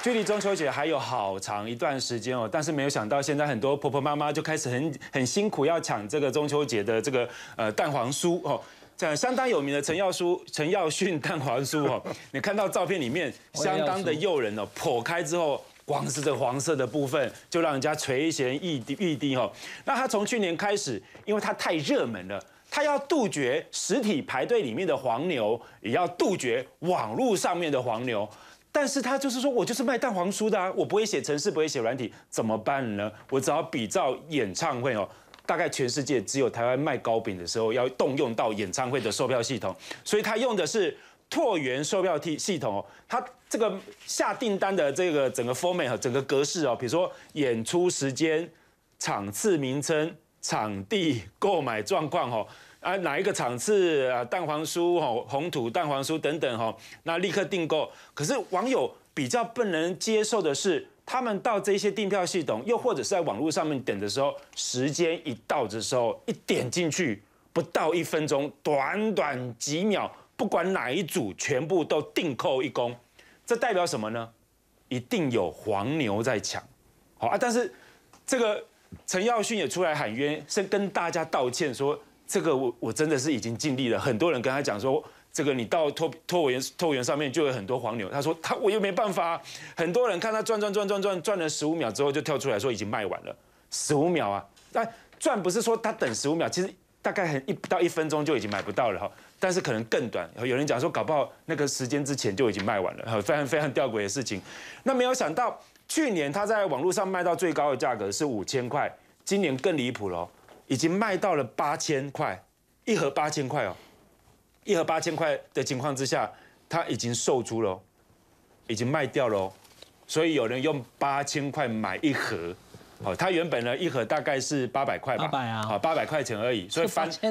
距离中秋节还有好长一段时间哦，但是没有想到现在很多婆婆妈妈就开始很辛苦要抢这个中秋节的这个蛋黄酥哦。这相当有名的陈耀迅蛋黄酥哦，你看到照片里面相当的诱人哦，剖开之后。光是这黄色的部分就让人家垂涎欲滴哦。那他从去年开始，因为他太热门了，他要杜绝实体排队里面的黄牛，也要杜绝网络上面的黄牛。但是他就是说我就是卖蛋黄酥的啊，我不会写程式，不会写软体，怎么办呢？我只好比照演唱会哦。大概全世界只有台湾卖糕饼的时候要动用到演唱会的售票系统，所以他用的是拓元售票系统哦。他这个下订单的这个整个 format 和整个格式哦，比如说演出时间、场次名称、场地、购买状况哦，哪一个场次蛋黄酥哦、红土蛋黄酥等等哦，那立刻订购。可是网友比较不能接受的是。他们到这些订票系统，又或者是在网络上面等的时候，时间一到的时候，一点进去不到1分钟，短短几秒，不管哪一组，全部都订扣1公。这代表什么呢？一定有黄牛在抢，好啊！但是这个陈耀迅也出来喊冤，是跟大家道歉说，这个我真的是已经尽力了。很多人跟他讲说。这个你到拓元上面就有很多黄牛，他说我又没办法，很多人看他赚了15秒之后就跳出来说已经卖完了，15秒啊，但赚不是说他等15秒，其实大概不到1分钟就已经买不到了哈，但是可能更短，有人讲说搞不好那个时间之前就已经卖完了，非常非常吊诡的事情。那没有想到去年他在网络上卖到最高的价格是5000块，今年更离谱了，已经卖到了8000块，一盒8000块哦。1盒8000块的情况之下，它已经售出了，已经卖掉了，所以有人用8000块买一盒，好，它原本呢一盒大概是800块吧，好，800块钱而已，所以翻了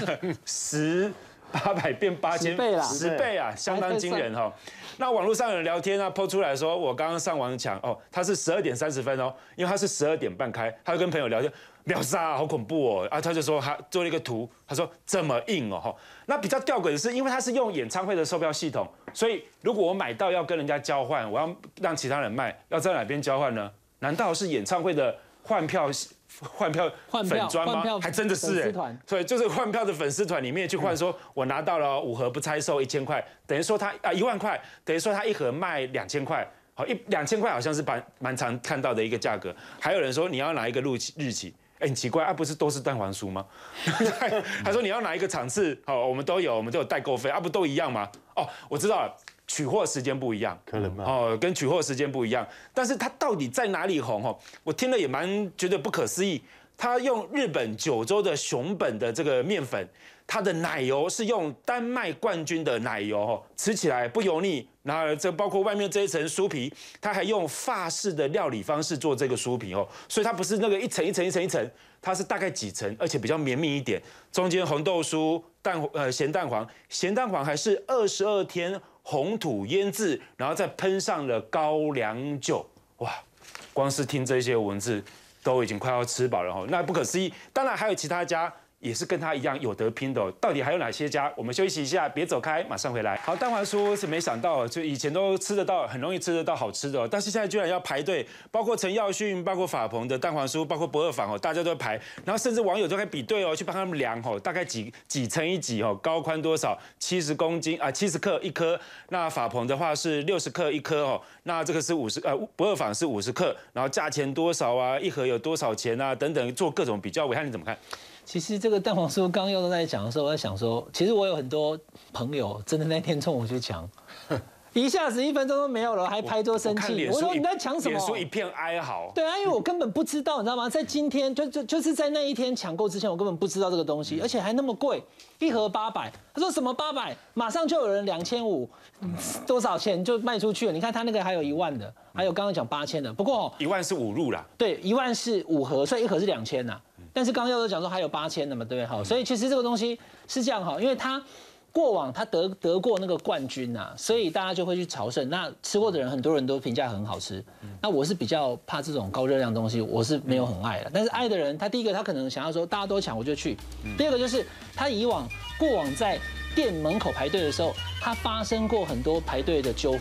800变8000，10倍啊，相当惊人哈。那网络上有人聊天啊 ，po 出来说，我刚刚上网抢哦，他是12点30分哦，因为他是12点半开，他就跟朋友聊天，秒杀好恐怖哦，啊，他就说他做了一个图，他说这么硬哦，那比较吊诡的是，因为他是用演唱会的售票系统，所以如果我买到要跟人家交换，我要让其他人卖，要在哪边交换呢？难道是演唱会的换票粉专吗？还真的是哎，所以就是换票的粉丝团里面去换，说我拿到了5盒不拆售1000块，等于说他1万块，等于说他一盒卖2000块，好2000块好像是蛮常看到的一个价格。还有人说你要哪一个日期？哎，很奇怪啊，不是都是蛋黄酥吗？他说你要哪一个场次？好，我们都有代购费啊，不都一样吗？哦，我知道了。取货时间不一样， 可能吗？ 哦，跟取货时间不一样，但是它到底在哪里红？哦，我听了也蛮觉得不可思议。他用日本九州的熊本的这个面粉，它的奶油是用丹麦冠军的奶油，哦，吃起来不油腻。然后这包括外面这一层酥皮，它还用法式的料理方式做这个酥皮哦，所以它不是那个一层一层一层一层，它是大概几层，而且比较绵密一点。中间红豆酥、咸蛋黄还是22天。红土腌制，然后再喷上了高粱酒，哇！光是听这些文字，都已经快要吃饱了哈。那不可思议，当然还有其他家也是跟他一样有得拼的哦。到底还有哪些家？我们休息一下，别走开，马上回来。好，蛋黄酥是没想到，就以前都吃得到，很容易吃得到好吃的哦，但是现在居然要排队，包括陈耀迅，包括法鹏的蛋黄酥，包括不二坊哦，大家都排，然后甚至网友都开始比对哦，去帮他们量哦，大概几乘以几哦，高宽多少，70公斤啊，70克1颗。那法鹏的话是60克1颗哦，那这个是不二坊是50克，然后价钱多少啊，一盒有多少钱啊，等等，做各种比较。暐瀚你怎么看？ 其实这个蛋黄酥刚佑都在讲的时候，我在想说，其实我有很多朋友真的那天冲我去抢，一下子1分钟都没有了，还拍桌生气。我说你在抢什么？ 脸书一片哀嚎。 对啊，因为我根本不知道，你知道吗？在今天就是在那一天抢购之前，我根本不知道这个东西，而且还那么贵，一盒800。他说什么800？马上就有人2500，多少钱就卖出去了？你看他那个还有1万的，还有刚刚讲8000的。不过 1万是5入啦。 对，1万是5盒，所以一盒是2000呐。但是刚刚又讲说还有8000的嘛，对不对？好，所以其实这个东西是这样哈，因为他过往他得过那个冠军呐，所以大家就会去朝圣。那吃过的人很多人都评价很好吃。那我是比较怕这种高热量的东西，我是没有很爱的。但是爱的人，他第一个他可能想要说大家都抢我就去，第二个就是他过往在店门口排队的时候，他发生过很多排队的纠纷，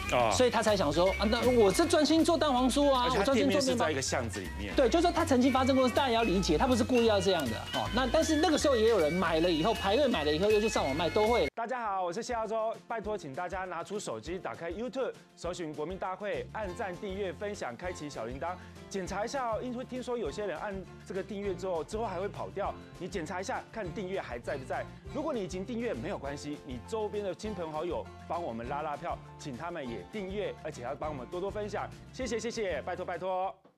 所以他才想说啊，那我是专心做蛋黄酥啊，我专心做面包。 在一个巷子里面。 对，就是说他曾经发生过，大家也要理解，他不是故意要这样的。那但是那个时候也有人买了以后排队买了以后又去上网卖，都会。 大家好，我是谢耀洲，拜托请大家拿出手机，打开 YouTube， 搜寻国民大会，按赞、订阅、分享，开启小铃铛，检查一下哦，因为听说有些人按这个订阅之后还会跑掉，你检查一下看订阅还在不在。如果你已经订阅没有关系，你周边的亲朋好友帮我们拉票，请他们也订阅，而且要帮我们多多分享，谢谢，拜托。